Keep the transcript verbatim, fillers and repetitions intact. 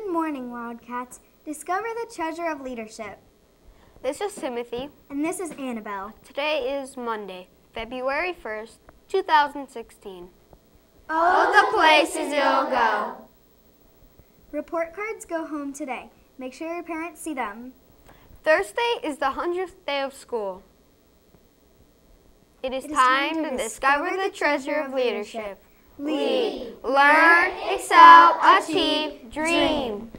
Good morning, Wildcats. Discover the treasure of leadership. This is Timothy. And this is Annabelle. Today is Monday, February first, two thousand sixteen. Oh, the places you'll go. Report cards go home today. Make sure your parents see them. Thursday is the hundredth day of school. It is, It is time, time to, to discover, discover the the treasure treasure of of leadership. leadership. Lead, learn, excel, achieve, dream.